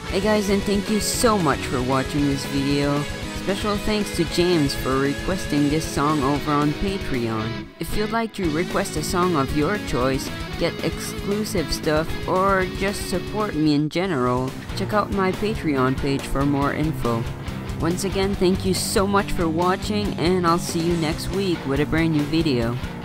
Hey guys, and thank you so much for watching this video. Special thanks to James for requesting this song over on Patreon. If you'd like to request a song of your choice, get exclusive stuff, or just support me in general, check out my Patreon page for more info. Once again, thank you so much for watching, and I'll see you next week with a brand new video.